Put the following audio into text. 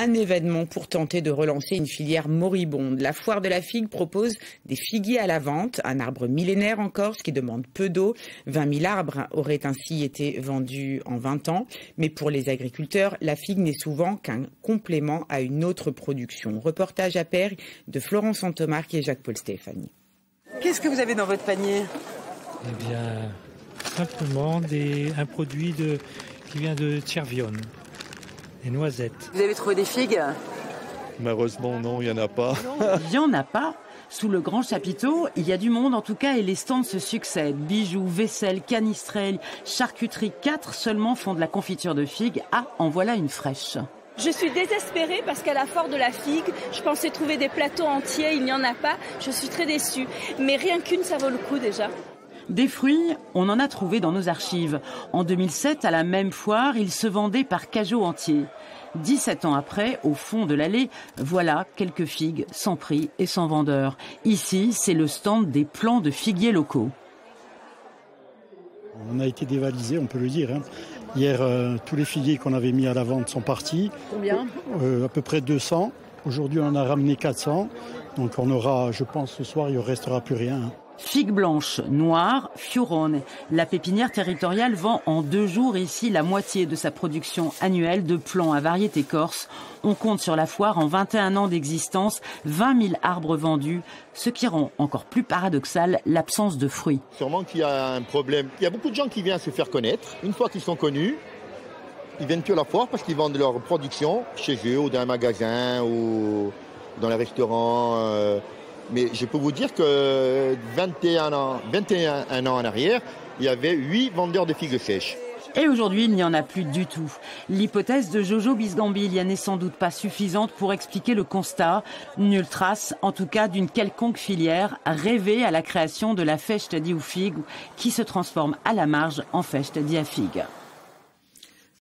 un événement pour tenter de relancer une filière moribonde. La foire de la figue propose des figuiers à la vente, un arbre millénaire en Corse qui demande peu d'eau. 20 000 arbres auraient ainsi été vendus en 20 ans. Mais pour les agriculteurs, la figue n'est souvent qu'un complément à une autre production. Reportage à Pergues de Florence Santomarque et Jacques-Paul Stéphanie. Qu'est-ce que vous avez dans votre panier? Eh bien, simplement un produit qui vient de Cervione, des noisettes. Vous avez trouvé des figues? Malheureusement, non, il n'y en a pas. Il n'y en a pas. Sous le grand chapiteau, il y a du monde en tout cas et les stands se succèdent. Bijoux, vaisselle, canistrelle, charcuterie, 4 seulement font de la confiture de figues. Ah, en voilà une fraîche. Je suis désespérée parce qu'à la foire de la figue, je pensais trouver des plateaux entiers, il n'y en a pas. Je suis très déçue. Mais rien qu'une, ça vaut le coup déjà. Des fruits, on en a trouvé dans nos archives. En 2007, à la même foire, ils se vendaient par cageot entier. 17 ans après, au fond de l'allée, voilà quelques figues sans prix et sans vendeur. Ici, c'est le stand des plants de figuiers locaux. On a été dévalisé, on peut le dire. Hier, tous les figuiers qu'on avait mis à la vente sont partis. Combien? À peu près 200. Aujourd'hui, on en a ramené 400. Donc on aura, je pense, ce soir, il ne restera plus rien. Figues blanches, noires, fiorone. La pépinière territoriale vend en 2 jours ici la moitié de sa production annuelle de plants à variété corse. On compte sur la foire en 21 ans d'existence 20 000 arbres vendus, ce qui rend encore plus paradoxal l'absence de fruits. Sûrement qu'il y a un problème. Il y a beaucoup de gens qui viennent se faire connaître. Une fois qu'ils sont connus, ils viennent plus à la foire parce qu'ils vendent leur production chez eux ou dans un magasin ou dans les restaurants. Mais je peux vous dire que 21 ans en arrière, il y avait 8 vendeurs de figues sèches. Et aujourd'hui, il n'y en a plus du tout. L'hypothèse de Jojo Bisgambillia n'est sans doute pas suffisante pour expliquer le constat. Nulle trace, en tout cas, d'une quelconque filière rêvée à la création de la festa di figue qui se transforme à la marge en festa di figue.